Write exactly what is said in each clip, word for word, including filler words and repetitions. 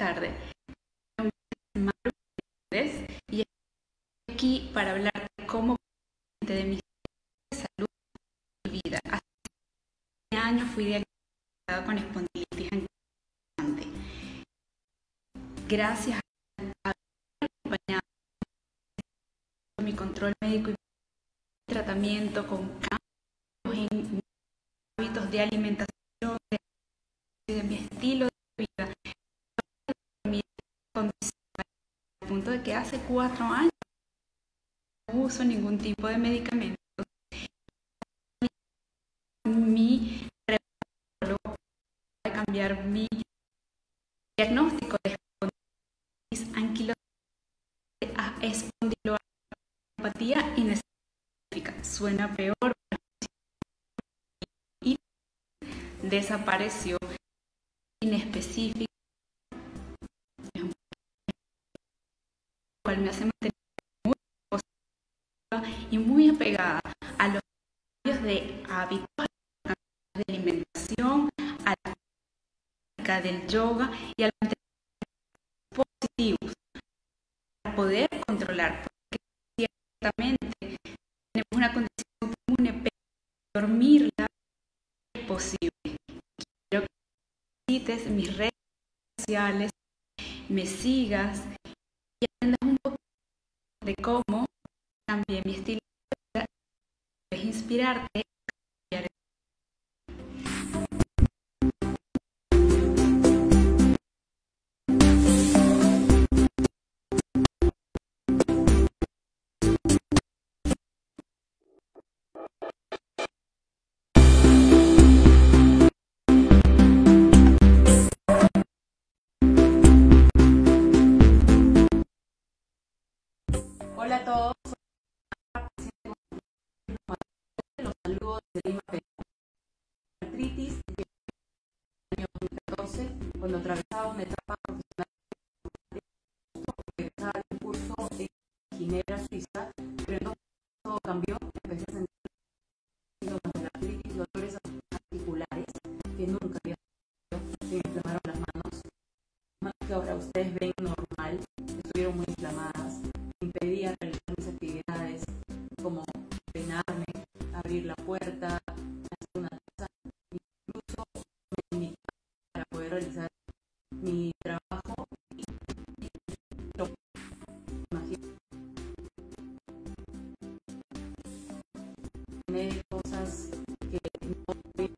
tarde. Mi nombre es Maru Pérez y estoy aquí para hablar de cómo de mi salud y vida. Hace siete años fui diagnosticada con espondilitis anquilosante. Gracias a haber acompañado mi control médico y tratamiento con cambios en mis hábitos de alimentación, de, de mi estilo de vida, de mi condición, al punto de que hace cuatro años no uso ningún tipo de medicamento. Mi reumatólogo de cambiar mi diagnóstico de espondilitis anquilosante a espondiloartropatía inespecífica. Suena peor, y desapareció inespecífica, lo cual me hace mantener muy positiva y muy apegada a los cambios de hábitos, de alimentación, a la práctica del yoga y al mantenimiento positivos para poder controlar, porque ciertamente tenemos una condición inmune, pero dormirla es posible. Quiero que visites mis redes sociales, me sigas y aprendas un poco de cómo cambié mi estilo de vida, puedes inspirarte. Hola a todos, los saludos de Lima, Perú. Artritis que en el año dos mil catorce, cuando atravesaba una etapa profesional, empezaba un curso en Ginebra, Suiza, pero entonces todo cambió, empecé a sentir síntomas de la artritis, dolores articulares que nunca había sentido, se me inflamaron las manos, manos que ahora ustedes ven normal, estuvieron muy inflamadas, impedía realizar mis actividades como peinarme, abrir la puerta, hacer una taza, incluso me limitaba para poder realizar mi trabajo y lo imagino tener cosas que no voy.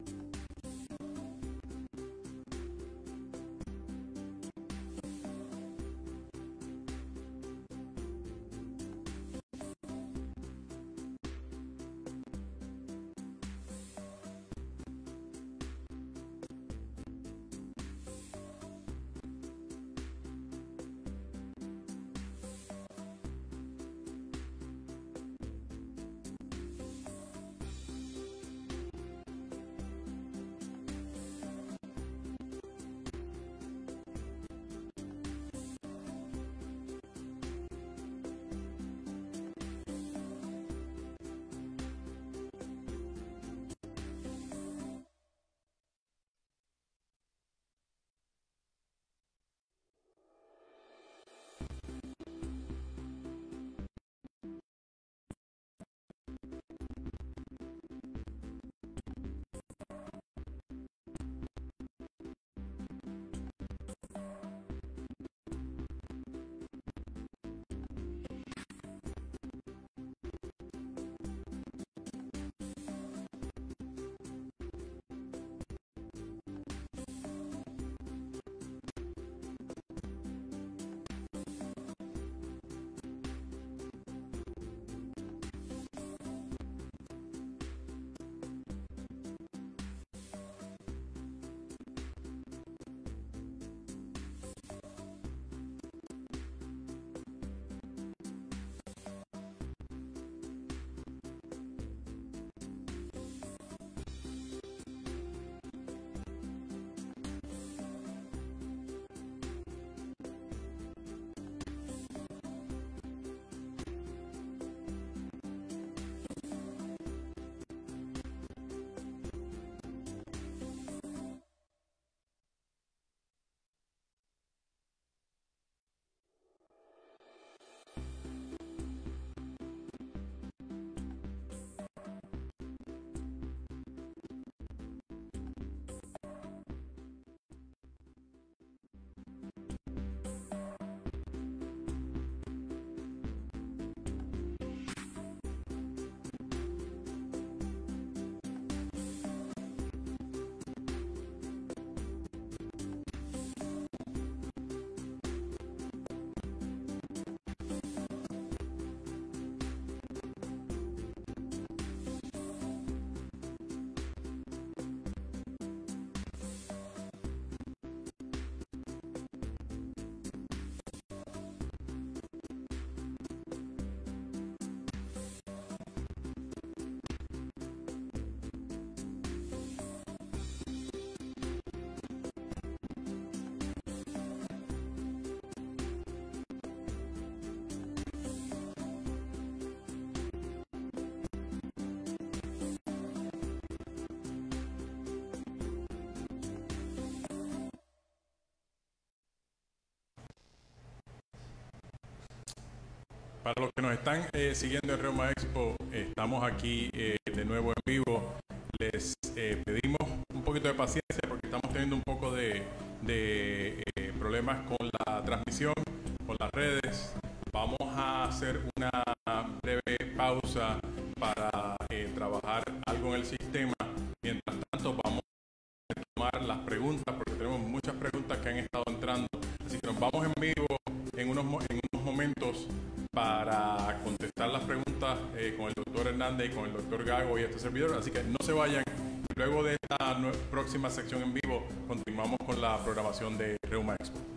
Para los que nos están eh, siguiendo en Reuma Expo, eh, estamos aquí eh, de nuevo en vivo. Les eh, pedimos un poquito de paciencia porque estamos teniendo un poco de, de eh, problemas con la transmisión, con las redes. Vamos a hacer una breve pausa para eh, trabajar algo en el sistema. Mientras tanto, vamos a tomar las preguntas porque tenemos muchas preguntas que han estado entrando. Así que nos vamos en vivo en unos, en unos momentos para contestar las preguntas eh, con el doctor Hernández y con el doctor Gago y este servidor. Así que no se vayan. Luego de esta próxima sección en vivo, continuamos con la programación de Reuma Expo.